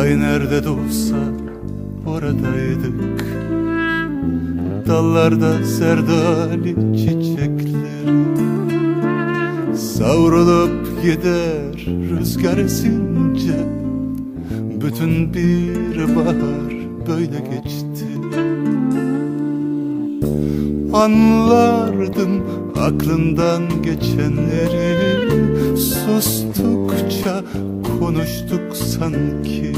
Ay nerede doğsa oradaydık. Dallarda serdali çiçekleri savrulup gider rüzgar esince. Bütün bir bahar böyle geçti. Anlardım aklından geçenleri, sustukça konuştuk sanki.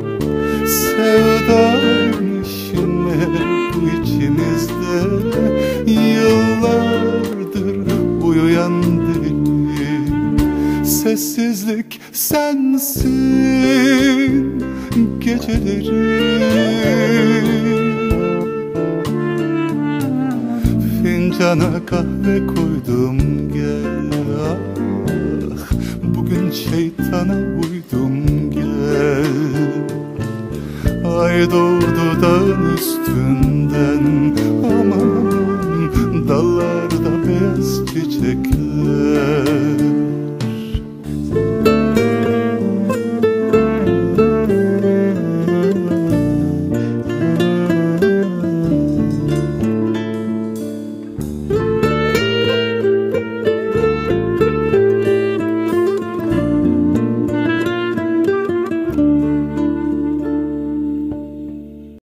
Sevdaymış yine bu içimizde, yıllardır uyuyan deli. Sessizlik sensin geceleri. Fincana kahve koydum gel, ah, bugün şeytana uydum gel. Ay doğdu dağın üstünden, aman dallarda beyaz çiçekler.